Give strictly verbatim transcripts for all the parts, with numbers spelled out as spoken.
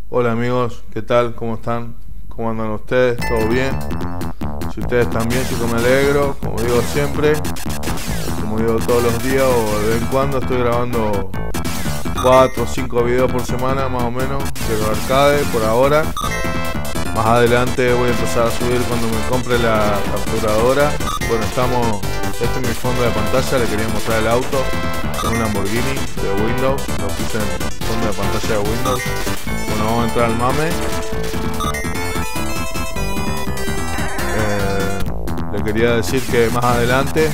Hola amigos, ¿qué tal? ¿Cómo están? ¿Cómo andan ustedes? ¿Todo bien? Si ustedes están bien, yo que me alegro. Como digo siempre, como digo todos los días o de vez en cuando, estoy grabando cuatro o cinco videos por semana más o menos de los arcades por ahora. Más adelante voy a empezar a subir cuando me compre la capturadora. Bueno, estamos... Este es mi fondo de pantalla, le quería mostrar el auto. Es un Lamborghini de Windows, lo puse en fondo de pantalla de Windows. Bueno, vamos a entrar al mame. Eh, le quería decir que más adelante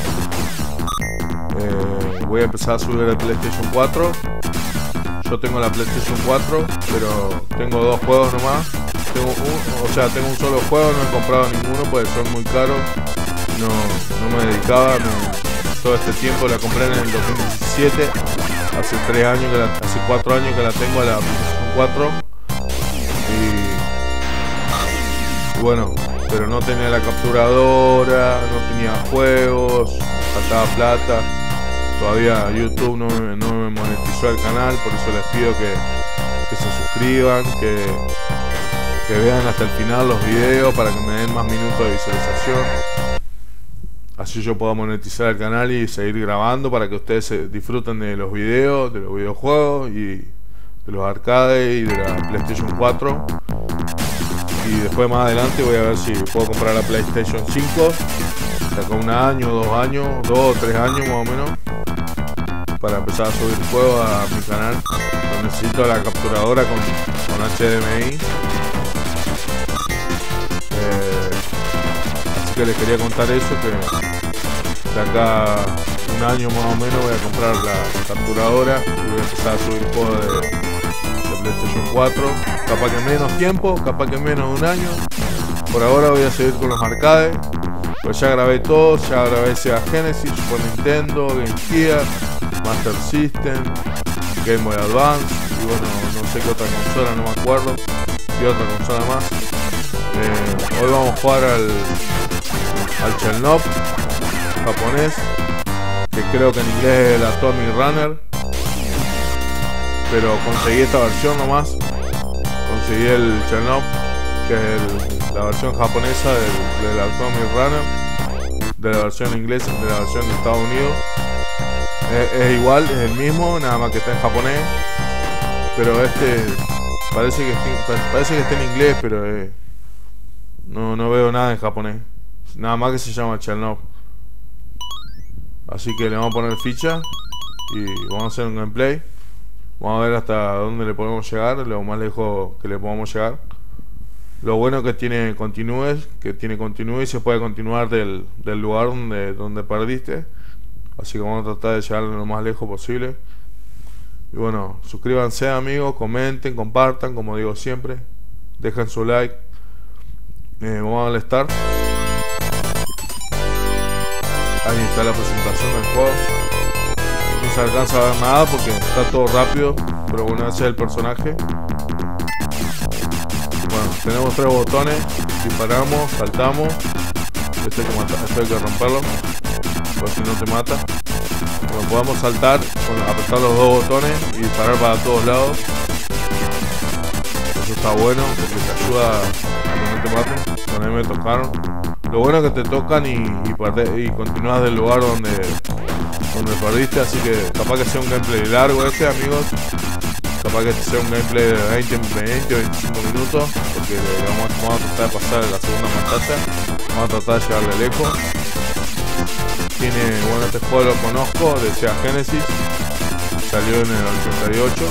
eh, voy a empezar a subir el PlayStation cuatro. Yo tengo la PlayStation cuatro, pero tengo dos juegos nomás. Tengo un, o sea, tengo un solo juego, no he comprado ninguno porque son muy caros. No, no me dedicaba, me, todo este tiempo la compré en el dos mil diecisiete, hace tres años que la, hace cuatro años que la tengo a la PlayStation cuatro y, y bueno, pero no tenía la capturadora, no tenía juegos, faltaba plata, todavía YouTube no me, no me monetizó el canal, por eso les pido que, que se suscriban, que, que vean hasta el final los videos para que me den más minutos de visualización. Así yo puedo monetizar el canal y seguir grabando para que ustedes disfruten de los videos, de los videojuegos y de los arcades y de la PlayStation cuatro. Y después más adelante voy a ver si puedo comprar la PlayStation cinco. Saca un año, dos años, dos o tres años más o menos, para empezar a subir juegos a mi canal. Pero necesito la capturadora con, con H D M I. Eh, así que les quería contar eso, que de acá un año más o menos voy a comprar la capturadora y voy a empezar a subir juegos de, de PlayStation cuatro. Capaz que menos tiempo, capaz que menos de un año. Por ahora voy a seguir con los arcades, pues ya grabé todo, ya grabé Sega Genesis, Super Nintendo, Game Gear, Master System, Game Boy Advance y bueno, no sé qué otra consola, no me acuerdo, y otra consola más. Eh, hoy vamos a jugar al, al Chernobyl japonés, que creo que en inglés es el Atomic Runner, pero conseguí esta versión nomás. Conseguí el Chernobyl, que es el, la versión japonesa del, del Atomic Runner, de la versión inglesa, de la versión de Estados Unidos. Es, es igual, es el mismo, nada más que está en japonés, pero este parece que está, parece que está en inglés, pero eh, no, no veo nada en japonés, nada más que se llama Chernobyl. Así que le vamos a poner ficha y vamos a hacer un gameplay. Vamos a ver hasta dónde le podemos llegar, lo más lejos que le podamos llegar. Lo bueno que tiene continúe, que tiene continúe y se puede continuar del, del lugar donde, donde perdiste. Así que vamos a tratar de llegar lo más lejos posible. Y bueno, suscríbanse amigos, comenten, compartan, como digo siempre. Dejen su like. Eh, vamos a darle start. Ahí está la presentación del juego. No se alcanza a ver nada porque está todo rápido, pero bueno, ese es el personaje. Bueno, tenemos tres botones: disparamos, saltamos. Este hay que matar, este hay que romperlo, por si no te mata. Bueno, podemos saltar, con, apretar los dos botones y disparar para todos lados. Eso está bueno porque te ayuda a que no te maten. Bueno, ahí me tocaron. Lo bueno es que te tocan y, y, perde, y continúas del lugar donde, donde perdiste, así que capaz que sea un gameplay largo este, amigos. Capaz que sea un gameplay de veinte, veinte o veinticinco minutos, porque vamos, vamos a tratar de pasar a la segunda pantalla. Vamos a tratar de llegarle lejos. Tiene, bueno, este juego lo conozco, de Sega Genesis, salió en el ochenta y ocho.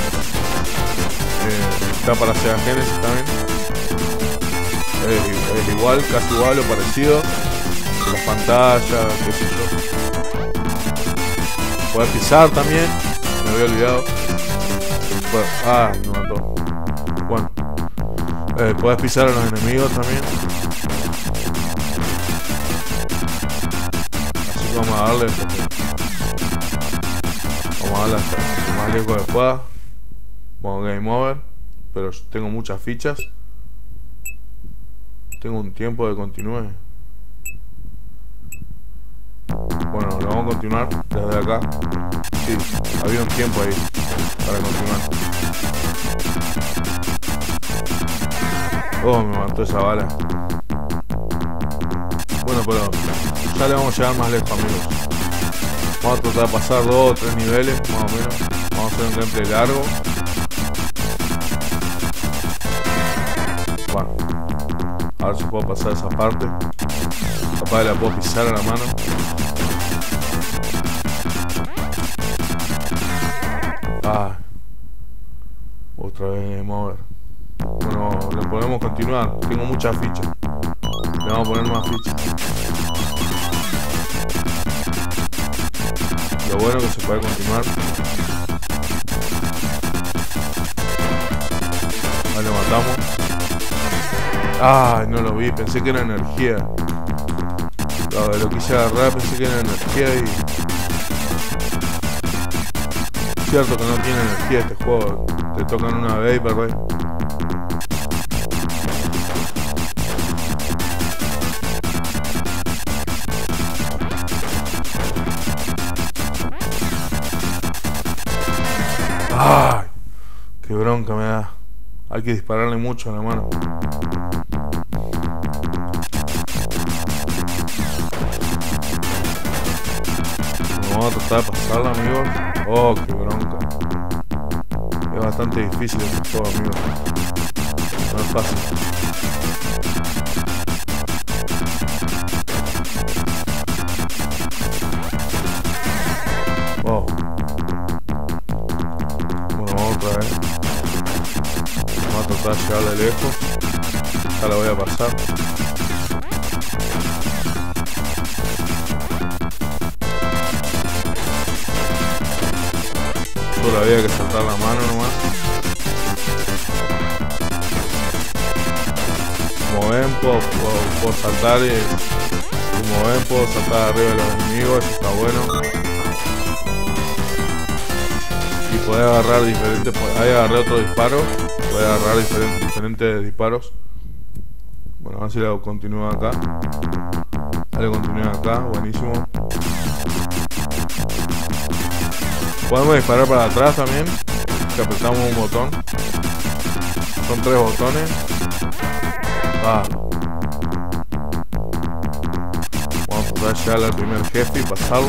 Eh, está para Sega Genesis también. Es, es igual, casi igual o parecido. Las pantallas, qué sé yo. Podés pisar también, me había olvidado. Podés, ah, me mató. Bueno, eh, podés pisar a los enemigos también. Así que vamos a darle. Vamos a darle hasta lo más lejos que pueda. Bueno, game over. Pero tengo muchas fichas. Tengo un tiempo de continúe. Bueno, lo vamos a continuar desde acá. Sí, había un tiempo ahí para continuar. Oh, me mató esa bala. Bueno, pero ya le vamos a llegar más lejos, amigos. Vamos a tratar de pasar dos o tres niveles, más o menos. Vamos a hacer un gameplay largo. Bueno, a ver si puedo pasar esa parte. Capaz la puedo pisar a la mano. Ah, otra vez mover. Bueno, le podemos continuar. Tengo muchas fichas. Le vamos a poner más fichas. Lo bueno que se puede continuar. Ahí lo matamos. Ay, no lo vi, pensé que era energía. Lo, lo quise agarrar, pensé que era energía y... Cierto que no tiene energía este juego. Te tocan una vez y perdés. ¡Ay! ¡Qué bronca me da! Hay que dispararle mucho a la mano. Vamos a tratar de pasarla, amigos. Oh, qué bronca. Es bastante difícil este juego, amigos. No es fácil. Oh. Bueno, vamos otra vez. Vamos a tratar de llegar de lejos. Ya la voy a pasar. Solo había que saltar la mano nomás. Como ven, puedo, puedo, puedo saltar y... Como ven, puedo saltar arriba de los enemigos. Eso está bueno. Y podés agarrar diferentes... Ahí agarré otro disparo. Podés agarrar diferentes, diferentes disparos. Bueno, a ver si lo continúo acá. Dale, continúa acá. Buenísimo. Podemos disparar para atrás también, si apretamos un botón. Son tres botones. Ah. Vamos a tratar de llegar al primer jefe y pasarlo.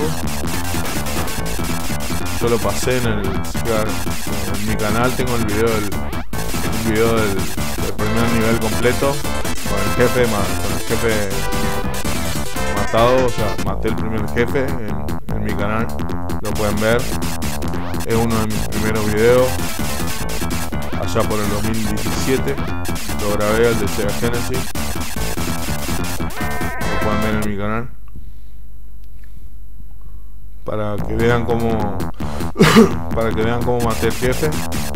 Yo lo pasé en el... En mi canal tengo el video del... Un video del, del primer nivel completo. Con el jefe, con el jefe matado. O sea, maté el primer jefe en, en mi canal. Lo pueden ver. Es uno de mis primeros videos, allá por el dos mil diecisiete, lo grabé al de Sega Genesis, lo pueden ver en mi canal, para que vean cómo, para que vean cómo maté el jefe.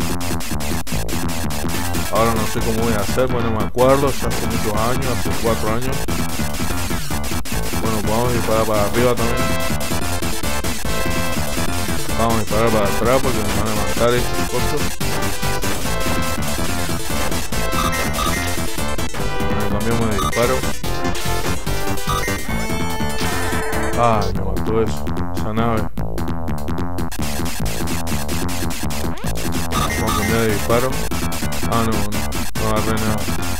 Ahora no sé cómo voy a hacer, bueno, no me acuerdo, ya hace muchos años, hace cuatro años. Bueno, podemos disparar para arriba también. Vamos a disparar para atrás porque me van a matar estos cosas. Bueno, cambiamos de disparo. Ah, me mató eso, esa nave. Vamos a cambiar de disparo. Ah, no, no, no agarré nada.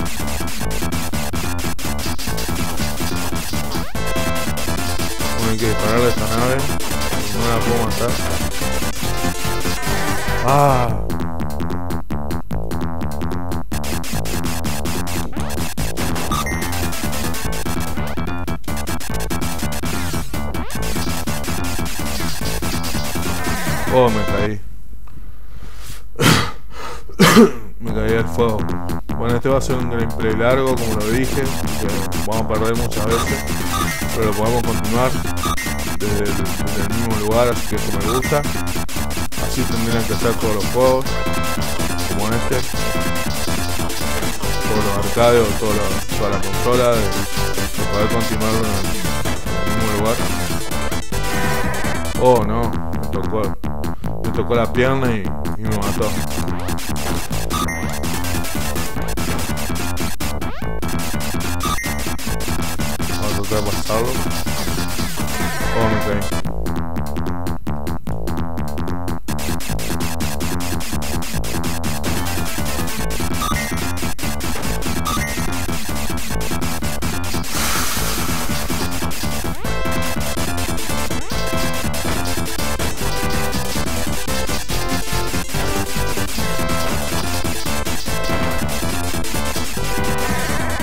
Bueno, hay que dispararle a esta nave. No la puedo matar. Ah. Oh, me caí. Me caí del fuego. Bueno, este va a ser un gameplay largo, como lo dije, que vamos a perder muchas veces, pero lo podemos continuar desde el, desde el mismo lugar, así que eso me gusta. Así tendrían que hacer todos los juegos, como este, todos los arcades o todo lo, toda la consola, de, de poder continuar en el, en el mismo lugar. Oh no, me tocó, me tocó la pierna y, y me mató. Vamos a tratar de pasarlo. Oh, me caí.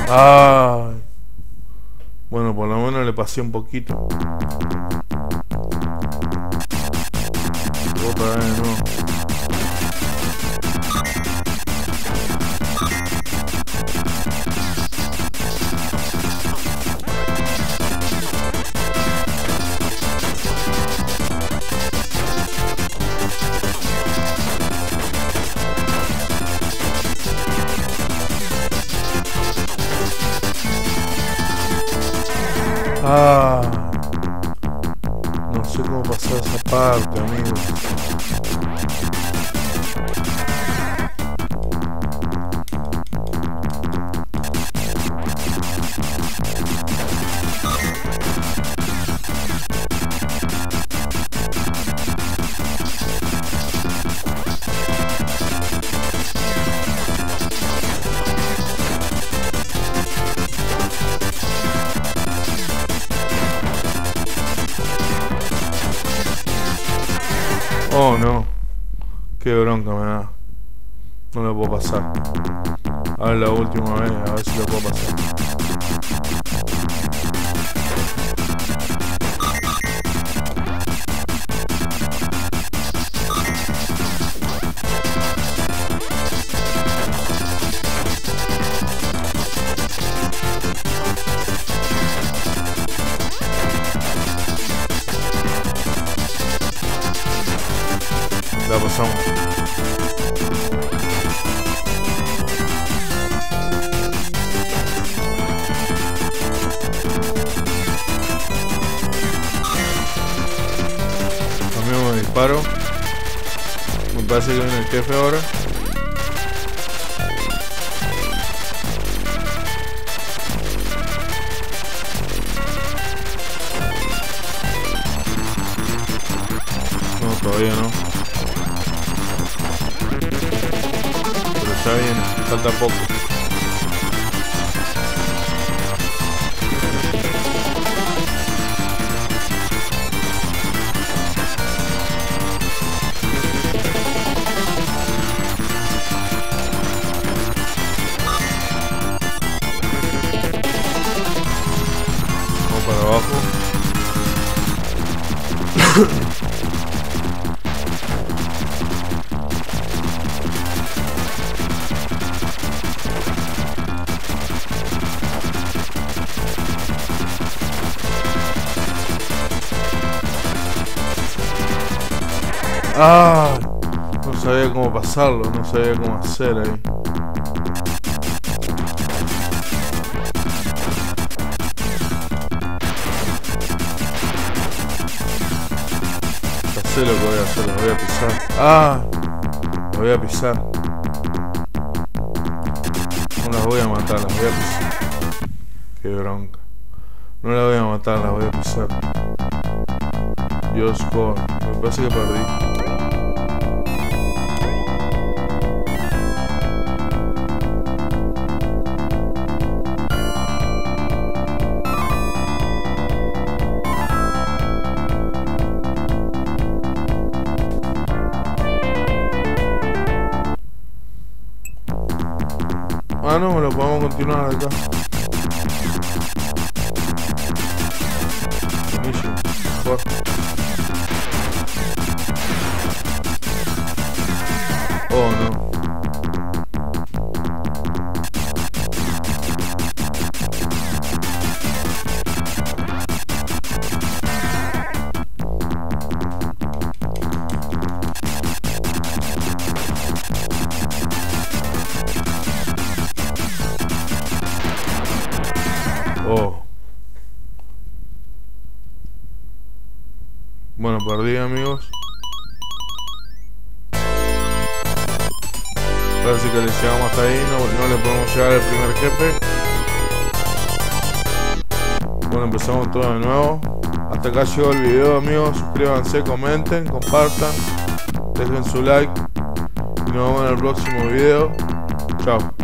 Ay. Bueno, por lo menos le pasé un poquito. Otra vez, no. Ah, no sé cómo pasar esa parte, amigos. Oh no, qué bronca me da. No lo puedo pasar. A ver la última vez, a ver si lo puedo pasar. La pasamos. Cambiamos de disparo. Me parece que viene el jefe ahora. No, todavía no. Está bien, falta poco. Vamos para abajo. Ah, no sabía cómo pasarlo, no sabía cómo hacer ahí. Ya sé lo que voy a hacer, lo voy a pisar. Ah, lo voy a pisar. No las voy a matar, las voy a pisar. Qué bronca. No las voy a matar, las voy a pisar. Dios, por, me parece que perdí. Ah, no, lo podemos continuar acá. Buenísimo. Por. Oh, no. Oh. Bueno, perdí, amigos. Parece que le llegamos hasta ahí, no, no le podemos llegar al primer jefe. Bueno, empezamos todo de nuevo. Hasta acá llegó el video, amigos. Suscríbanse, comenten, compartan, dejen su like y nos vemos en el próximo video. Chao.